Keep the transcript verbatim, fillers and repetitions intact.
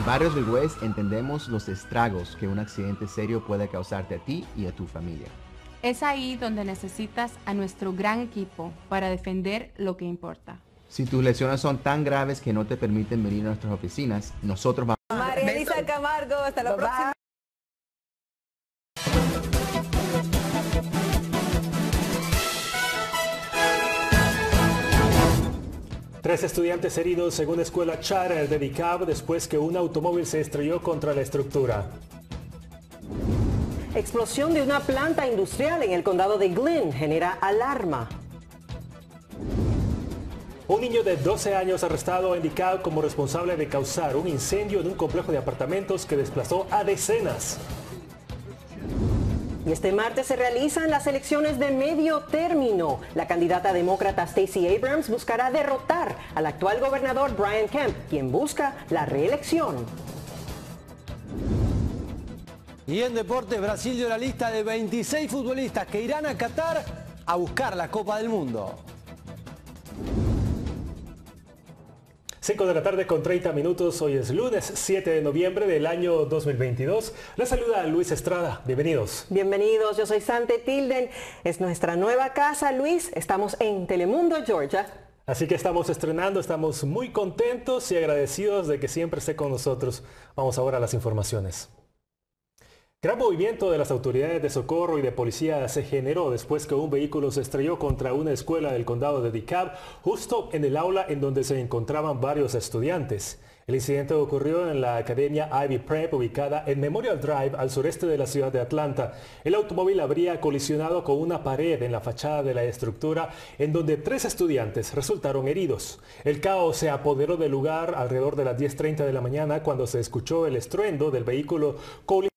En Barrios del West entendemos los estragos que un accidente serio puede causarte a ti y a tu familia. Es ahí donde necesitas a nuestro gran equipo para defender lo que importa. Si tus lesiones son tan graves que no te permiten venir a nuestras oficinas, nosotros vamos... María Elisa Camargo, hasta la próxima. Tres estudiantes heridos en una escuela charter de DeKalb después que un automóvil se estrelló contra la estructura. Explosión de una planta industrial en el condado de Glynn genera alarma. Un niño de doce años arrestado en DeKalb como responsable de causar un incendio en un complejo de apartamentos que desplazó a decenas. Y este martes se realizan las elecciones de medio término. La candidata demócrata Stacey Abrams buscará derrotar al actual gobernador Brian Kemp, quien busca la reelección. Y en deportes, Brasil dio la lista de veintiséis futbolistas que irán a Qatar a buscar la Copa del Mundo. cinco de la tarde con treinta minutos, hoy es lunes siete de noviembre del año dos mil veintidós. Les saluda Luis Estrada, bienvenidos. Bienvenidos, yo soy Sante Tilden, es nuestra nueva casa, Luis, estamos en Telemundo, Georgia. Así que estamos estrenando, estamos muy contentos y agradecidos de que siempre esté con nosotros. Vamos ahora a las informaciones. Gran movimiento de las autoridades de socorro y de policía se generó después que un vehículo se estrelló contra una escuela del condado de DeKalb, justo en el aula en donde se encontraban varios estudiantes. El incidente ocurrió en la academia Ivy Prep, ubicada en Memorial Drive, al sureste de la ciudad de Atlanta. El automóvil habría colisionado con una pared en la fachada de la estructura, en donde tres estudiantes resultaron heridos. El caos se apoderó del lugar alrededor de las diez treinta de la mañana, cuando se escuchó el estruendo del vehículo colisionado